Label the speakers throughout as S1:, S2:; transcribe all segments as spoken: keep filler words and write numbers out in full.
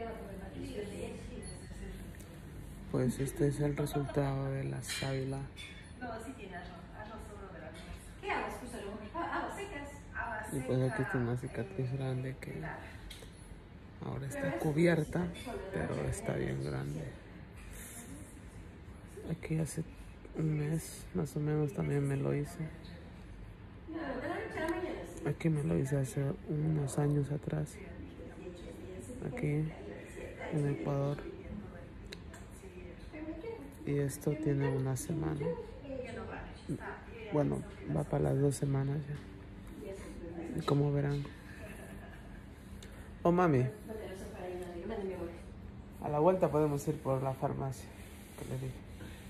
S1: Pues este es el resultado de la sábila. Y pues aquí está una cicatriz grande que ahora está cubierta, pero está bien grande. Aquí hace un mes más o menos también me lo hice. Aquí me lo hice hace unos años atrás. Aquí en Ecuador. Y esto tiene una semana. Bueno, va para las dos semanas ya. Y como verán. Oh, mami. A la vuelta podemos ir por la farmacia. Que le dije.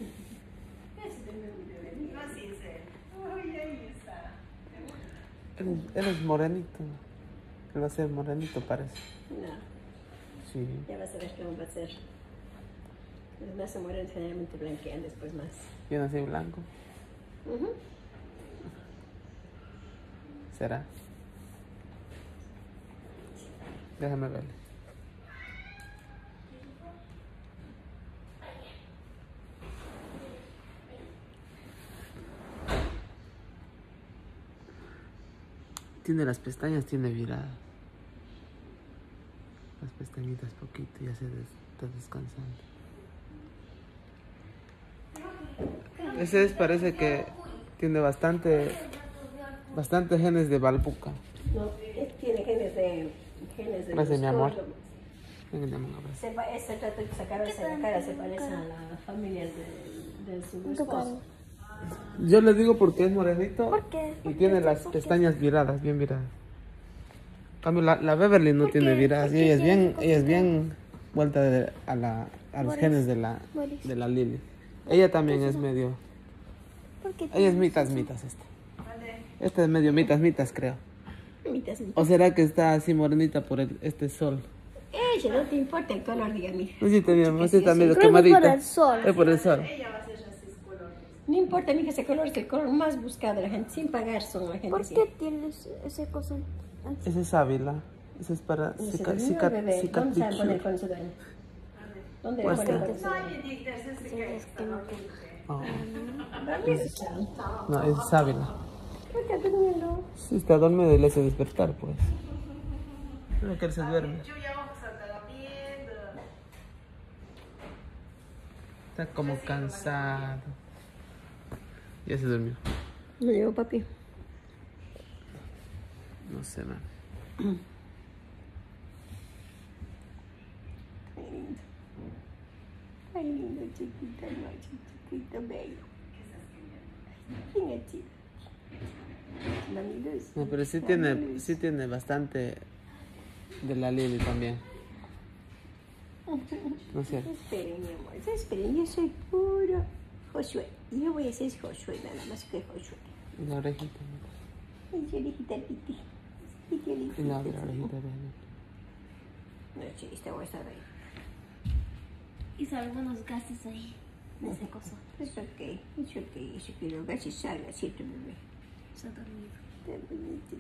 S1: Él, él es morenito. Él va a ser morenito, parece.
S2: No.
S1: Sí.
S2: Ya vas a ver cómo va a ser. Los más se mueren generalmente blanquean después más.
S1: Yo nací blanco.
S2: Uh-huh.
S1: ¿Será? Déjame verle. Tiene las pestañas, tiene viradas. Las pestañitas poquito, ya se des, está descansando. Ese es, parece que tiene bastante, bastante genes de balbuca.
S2: No, tiene genes de... Genes de
S1: Gracias, mi amor.
S2: Venga, mi amor, se, este trato de sacar esa cara se parece a la familia de, de su esposo.
S1: Yo le digo porque es morenito.
S3: ¿Por qué?
S1: Y tiene las pestañas viradas, bien viradas. En cambio, la, la Beverly no tiene viradas. Y ella es bien, ella es bien vuelta de, a, la, a los genes de la, de la Lily. Ella también es medio... Ella es mitas, mitas esta. Esta es medio mitas, mitas, creo.
S2: Mitas, mitas.
S1: ¿O será que está así morenita por el, este sol?
S2: Ella no te importa el color, dígame.
S1: Sí, también, sí, también, los
S3: Creo que
S1: quemaditos.
S3: por el sol.
S1: Es por el sol.
S2: No importa, mija, ese color es el color más buscado de la gente, sin pagar son la gente.
S3: ¿Por
S2: sí.
S3: qué tienes ese cosa?
S1: Ese es sábila. Ese es para
S2: No sé,
S1: cica,
S2: no,
S1: cica,
S2: bebé, ¿dónde saben poner
S1: cicatriz.
S2: con su dueño? ¿Dónde
S1: Pues
S2: ponen
S1: sí.
S2: con su dueño?
S3: Es que no tengo.
S1: Oh.
S2: ¿Por
S1: No, es sábila.
S2: qué estás durmiendo?
S1: Sí, está dormido y le hace despertar, pues. Creo que él se duerme. Está como cansado. Ya se durmió.
S2: No llegó papi.
S1: No sé, man.
S2: Ay, lindo. Ay, lindo, chiquito, no, chiquito, bello. ¿Quién es chico? Mami Luz.
S1: No, pero sí tiene, sí tiene bastante de la Lily también. No es cierto.
S2: Esperen, mi amor, esperen, yo soy puro Josué. Yo voy a ser Josué, nada más que Josué.
S1: Y la orejita.
S2: Ay, su orejita, Titi. Titi, orejita.
S1: Y la otra orejita de él.
S2: No, sí, esta voy a estar ahí.
S3: Hizo algunos gases ahí. De ese coso.
S2: Es ok, es ok, eso que los gases salgan, ¿cierto, bebé?
S3: Se ha dormido.
S2: Está bonito.